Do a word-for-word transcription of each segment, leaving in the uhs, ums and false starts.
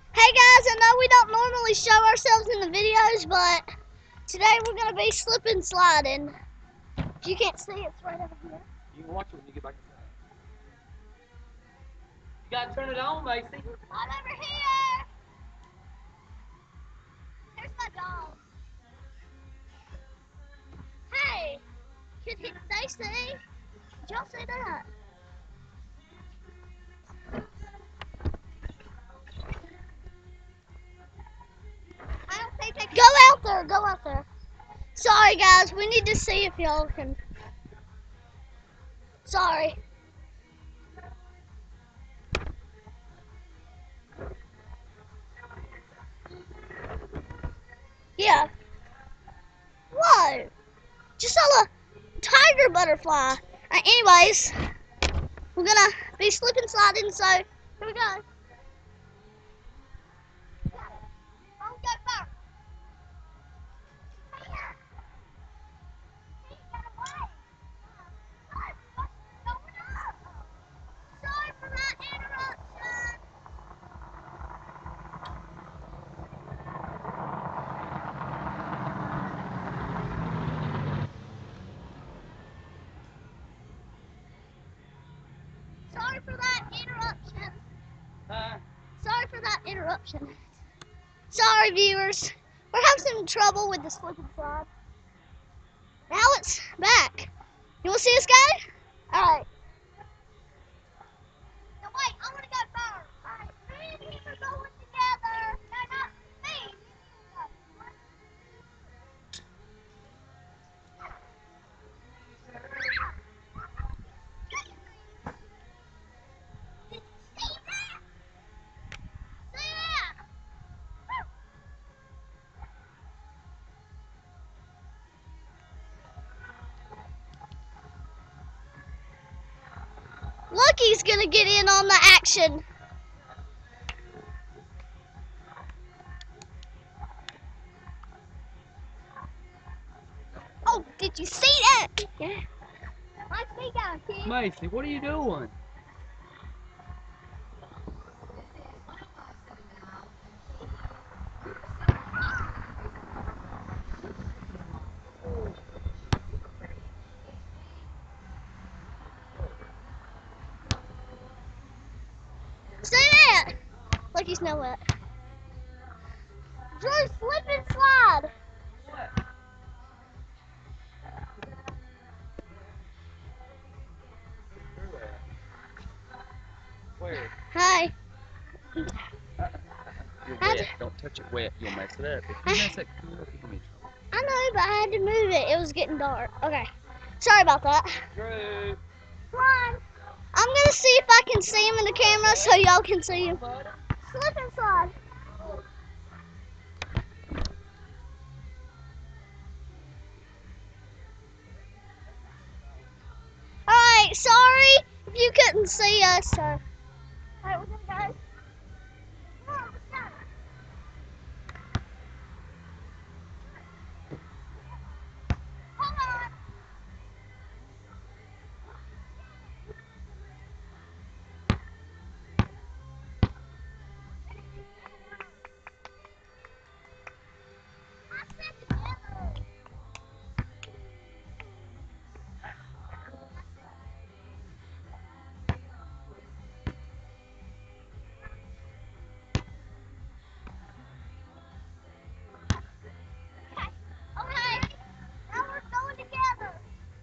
Hey guys, I know we don't normally show ourselves in the videos, but today we're going to be slipping sliding. If you can't see, it's right over here. You can watch it when you get back inside. You gotta turn it on, Macy. I'm over here. Here's my dog. Hey, could he, they see? Did y'all see that? I don't think they can. Go out there, go out there. Sorry guys, we need to see if y'all can. Sorry. Yeah. Whoa. Just saw a tiger butterfly. Uh, anyways, we're gonna be slipping sliding, so here we go. Don't go back. Sorry for that interruption. Sorry for that interruption. Huh? Sorry for that interruption. Sorry, viewers. We're having some trouble with the slip and slide. Now it's back. You want to see us go? All right. No, wait. I want to go first. All right. Me and him are going together. No, not me. Lucky's gonna get in on the action. Oh, did you see that? Yeah. My feet down, kid. Macy, what are you doing? See that? Lucky's no wet. Drew, slip and slide. What? Where? Hi. You're I wet. Don't touch it wet. You'll mess it up. If you mess it up, you're gonna be in trouble. I know, but I had to move it. It was getting dark. Okay. Sorry about that. Drew. Come on. I'm gonna see if I can see him in the camera so y'all can see him. Slip and slide. Alright, sorry if you couldn't see us. So. Alright, we're gonna go. Come on, let's go. Hold on. I said together. Okay. Now we're going together.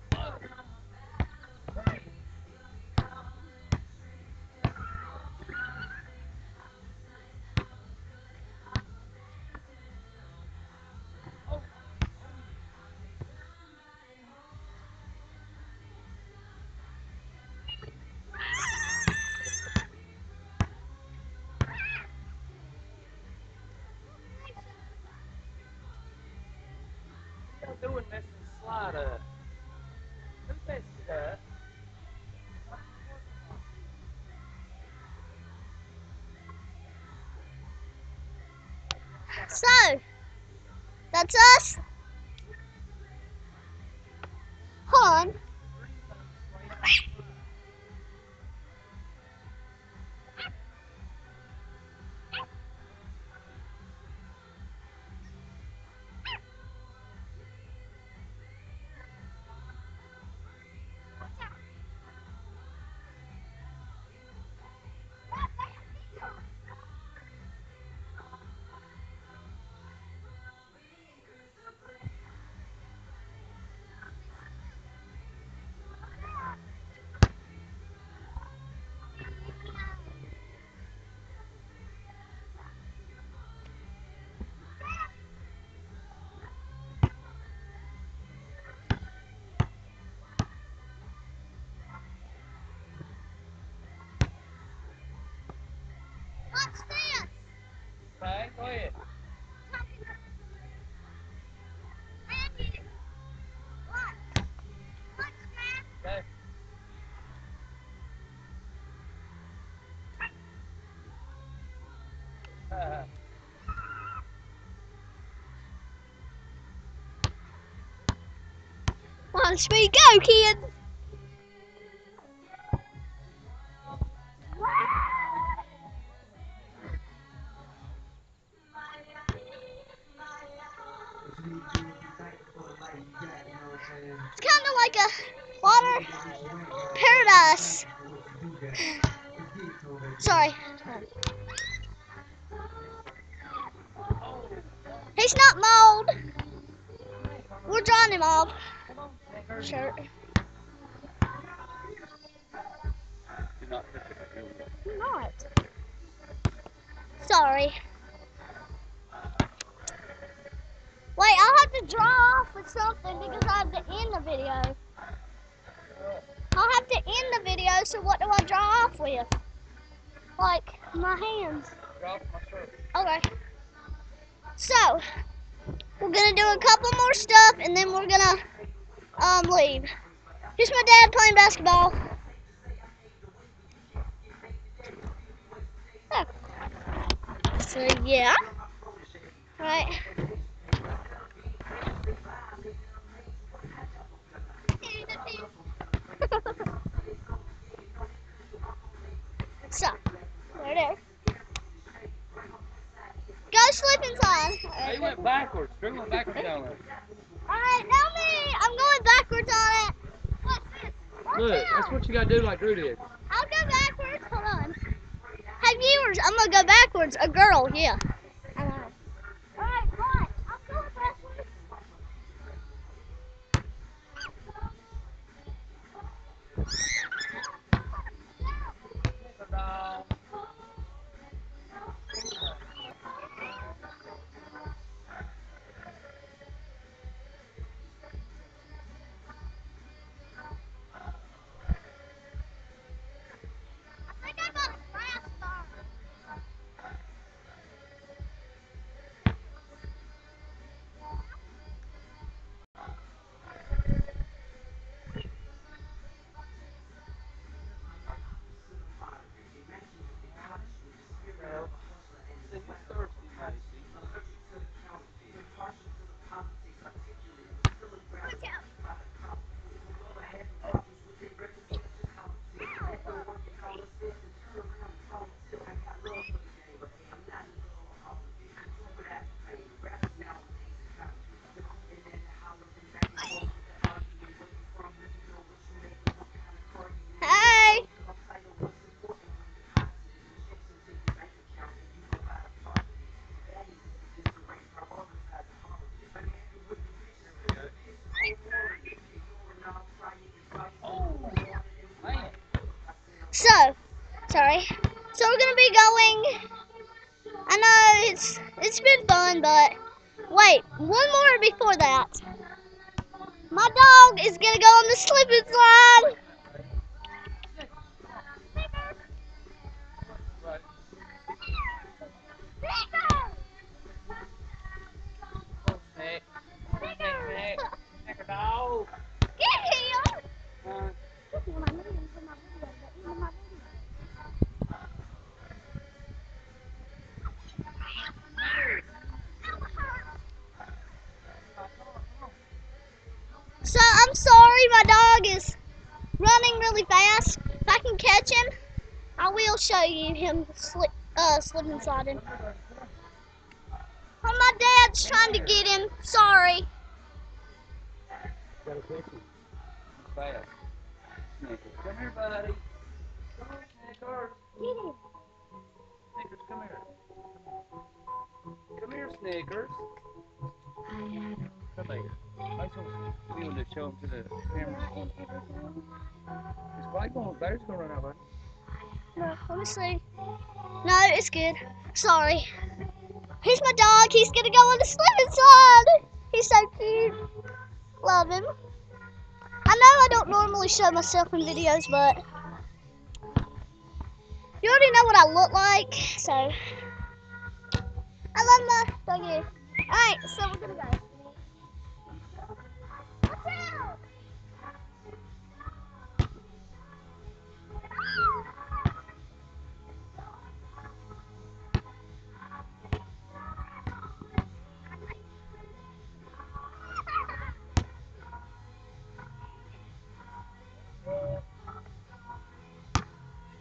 What y'all doing messing the slide up? Who messed it up? So, that's us. Hold on. on speed. Go, kid. It's kind of like a water paradise. Sorry. He's not mauled. We're drawing him off. Shirt. You're not fishing. I'm not. Sorry. Wait, I'll have to draw off with something because I have to end the video. I'll have to end the video, so what do I draw off with? Like, my hands. Drop my shirt. Okay. So, we're gonna do a couple more stuff and then we're gonna um leave. Here's my dad playing basketball. Oh. So yeah. Right. So, there it is. Go slip inside. Hey, you went backwards. Drew went backwards down there. Alright, now me. I'm going backwards on it. What's this? Watch Look, out. that's what you gotta do like Drew did. I'll go backwards. Hold on. Hey viewers, I'm gonna go backwards. A girl, yeah. I know. Alright, watch. I'm going backwards. I think I got a grass bar. You're thirsty, Macy. Watch out. Hey. Man. So, sorry. So we're gonna be going. I know it's it's been fun, but wait, one more before that. My dog is gonna go on the slip and slide. Right. Snake. Snake, snake. Snake, dog. Get him! Uh, So I'm sorry, my dog is running really fast. If I can catch him, I will show you him slip, uh, slip and sliding. Oh, my dad's trying to get him. Sorry. gotta catch him. Fast. Snickers, come here, buddy. Come on, Snickers. Get him. Snickers, come here. Come here, Snickers. Come here. I just want you to show him to the camera. It's probably going, battery's going to run out, buddy. No, let me see. No, it's good. Sorry. Here's my dog. He's gonna go on the slip and slide. He's so cute. Love him. I know I don't normally show myself in videos, but you already know what I look like, so I love my doggy. Alright, so we're gonna go. Watch out!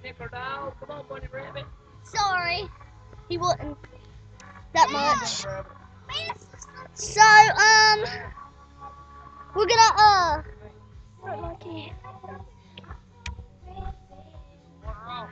Snicker dog. Come on, Bunny Rabbit. Sorry, he wouldn't that much. Rabbit. So, um, we're gonna, uh, put Lucky. Water off.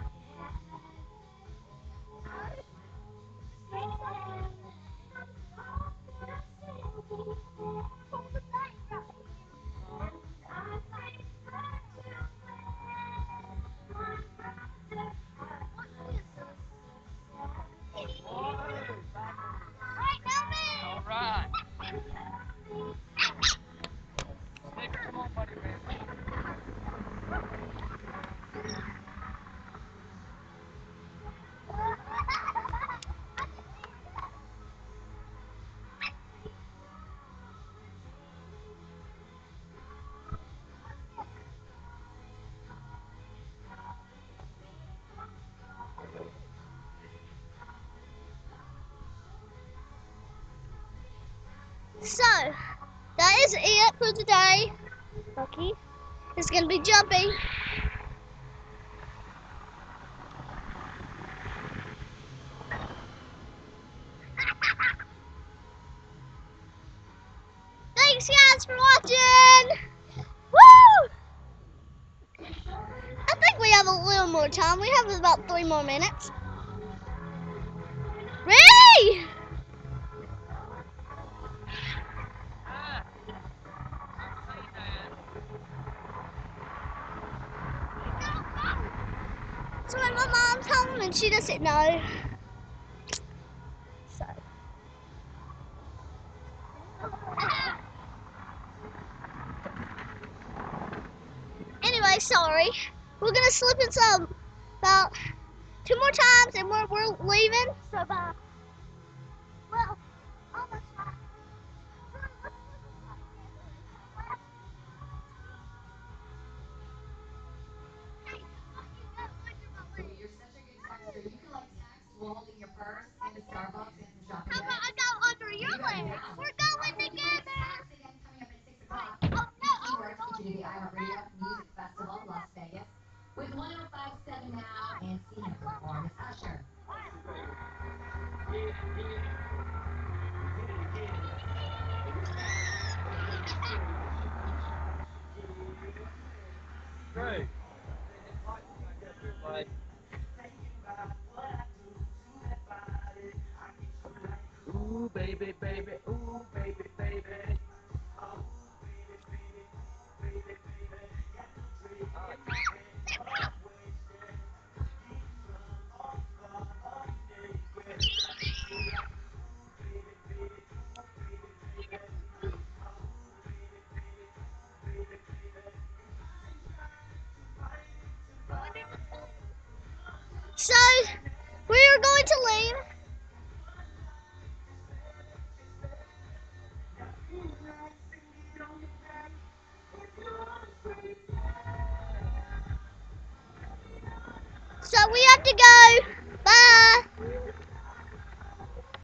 All right. Snicker, come on, Bunny Rabbit. So, that is it for today. Lucky is gonna be jumping. Thanks guys for watching. Woo! I think we have a little more time. We have about three more minutes. Ready? Ah. So when my mom's home and she doesn't know. So. Anyway, sorry. We're gonna slip in some about two more times and we're we're leaving. So bye. Well, almost bye. You're such a good texter. You can like text while holding your purse into Starbucks and some shopping How about bags. I go under your legs? We're going together. Again, coming up at six o'clock. Oh no, Keywords get you to the iHeartRadio Music Festival, Las Vegas, with one oh five point seven now and see him perform. It's Usher. Great. Like, ooh, baby, baby, ooh, baby, baby. So we are going to leave. So we have to go. Bye.